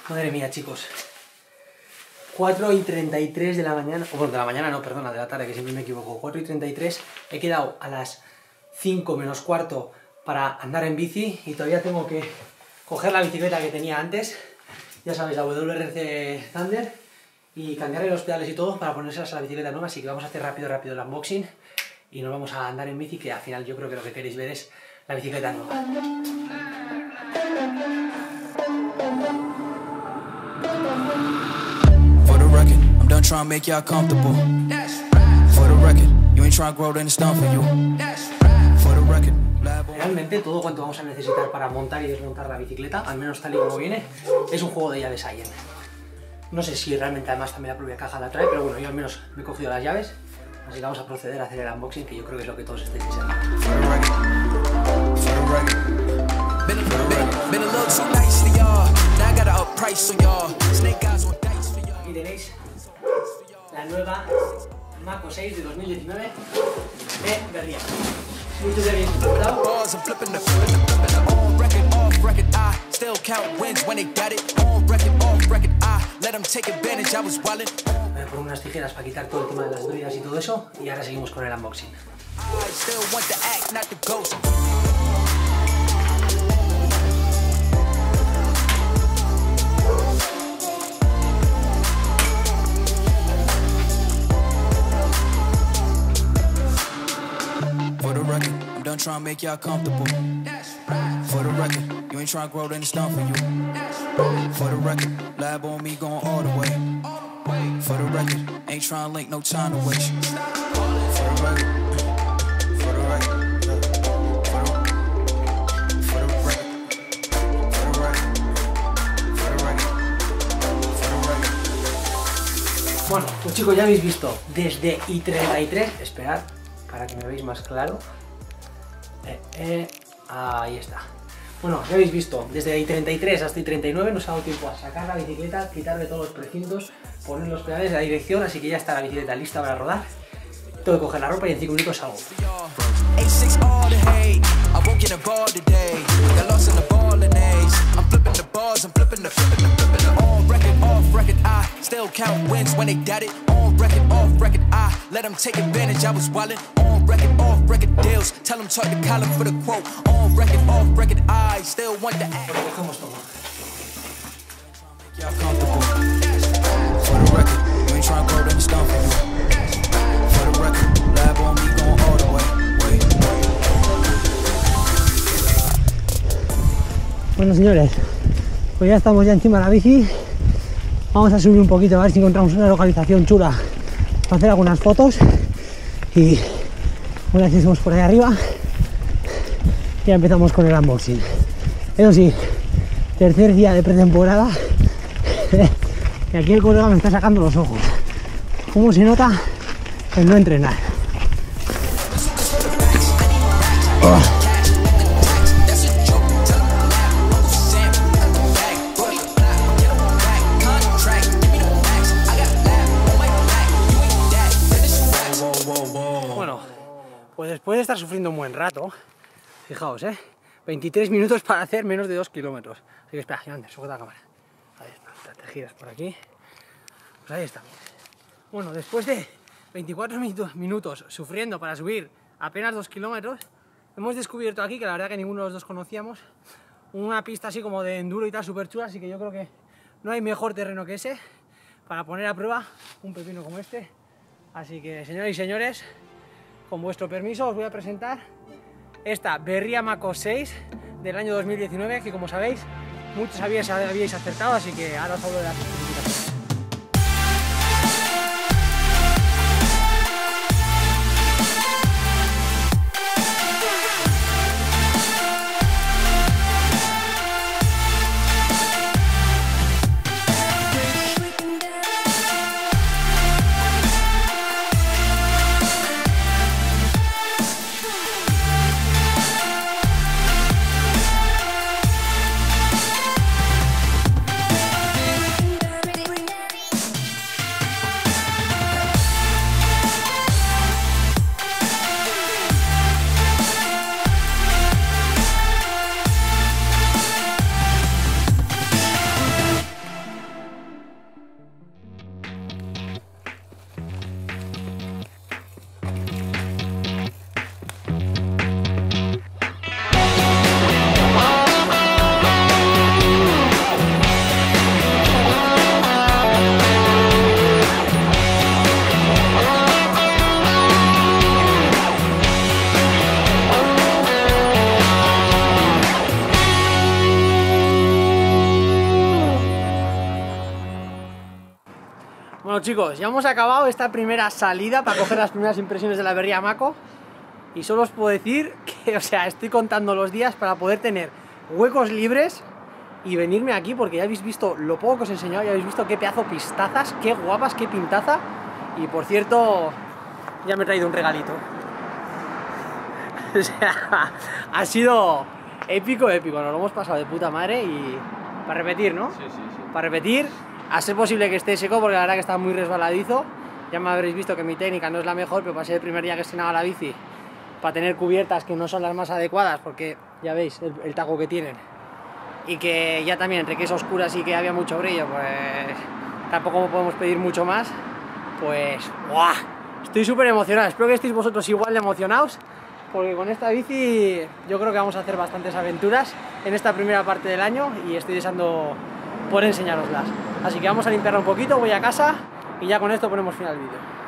Madre mía, chicos. 4:33 de la mañana, o bueno, de la mañana no, perdona, de la tarde, que siempre me equivoco. 4:33, he quedado a las 5 menos cuarto para andar en bici y todavía tengo que coger la bicicleta que tenía antes, ya sabéis, la WRC Thunder, y cambiarle los pedales y todo para ponérselas a la bicicleta nueva, así que vamos a hacer rápido el unboxing y nos vamos a andar en bici, que al final yo creo que lo que queréis ver es la bicicleta nueva. For the record, I'm done trying to make y'all comfortable. For the record, you ain't trying to grow, then it's done for you. For the record, realmente todo cuanto vamos a necesitar para montar y desmontar la bicicleta, al menos tal y como viene, es un juego de llaves Allen. No sé si realmente además también la propia caja la trae, pero bueno, yo al menos me he cogido las llaves, así que vamos a proceder a hacer el unboxing, que yo creo que es lo que todos estáis deseando. Y tenéis la nueva Mako 6 de 2019 de Berria. Muchos habéis disfrutado. Voy a poner unas tijeras para quitar todo el tema de las duridas y todo eso, y ahora seguimos con el unboxing. I'm trying to make y'all comfortable. For the record, you ain't trying to grow, then it's done for you. For the record, lab on me going all the way. For the record, ain't trying to link, no time to waste. For the record, for the record, for the record, for the record, for the record. Bueno, pues chicos, ya habéis visto desde I33, esperad para que me veáis más claro. Ahí está. Bueno, ya habéis visto, desde I33 hasta I39 nos ha dado tiempo a sacar la bicicleta, quitarle todos los precintos, poner los pedales de la dirección, así que ya está la bicicleta lista para rodar. Tengo que coger la ropa y en 5 minutos salgo. Still count wins when they doubt it. On record, off record, I let them take advantage. I was wildin'. On record, off record deals. Tell them talk to Colin for the quote. On record, off record, I still want the act. Y'all comfortable. For the record, you ain't trying to grow, then it's done for you. For the record, lab on me going all the way. Bueno, señores, pues ya estamos ya encima de la bici. Vamos a subir un poquito a ver si encontramos una localización chula para hacer algunas fotos, y una vez que estemos por ahí arriba ya empezamos con el unboxing. Eso sí, tercer día de pretemporada y aquí el colega me está sacando los ojos. ¿Cómo se nota el no entrenar? Pues después de estar sufriendo un buen rato, fijaos, 23 minutos para hacer menos de 2 kilómetros. Así que espera, Joander, sujeta la cámara. Ahí está, te giras por aquí. Pues ahí estamos. Bueno, después de 24 minutos sufriendo para subir apenas 2 kilómetros, hemos descubierto aquí, que la verdad que ninguno de los dos conocíamos, una pista así como de enduro y tal, súper chula, así que yo creo que no hay mejor terreno que ese para poner a prueba un pepino como este. Así que, señoras y señores, con vuestro permiso os voy a presentar esta Berria Mako 6 del año 2019, que como sabéis muchos habíais acertado, así que ahora os hablo de las especificaciones. chicos, ya hemos acabado esta primera salida para coger las primeras impresiones de la Berria Mako. Y solo os puedo decir que, o sea, estoy contando los días para poder tener huecos libres y venirme aquí, porque ya habéis visto lo poco que os he enseñado, ya habéis visto qué pedazo pistazas, qué guapas, qué pintaza. Y por cierto, ya me he traído un regalito. O sea, ha sido épico, épico, nos lo hemos pasado de puta madre y para repetir, ¿no? Sí, sí, sí. Para repetir, a ser posible que esté seco, porque la verdad que está muy resbaladizo. Ya me habréis visto que mi técnica no es la mejor, pero para ser el primer día que estrenaba la bici, para tener cubiertas que no son las más adecuadas, porque ya veis el taco que tienen, y que ya también entre que es oscura y que había mucho brillo, pues tampoco podemos pedir mucho más. Pues ¡buah! Estoy súper emocionado, espero que estéis vosotros igual de emocionados, porque con esta bici yo creo que vamos a hacer bastantes aventuras en esta primera parte del año y estoy deseando poder enseñaroslas. Así que vamos a limpiarla un poquito, voy a casa y ya con esto ponemos fin al vídeo.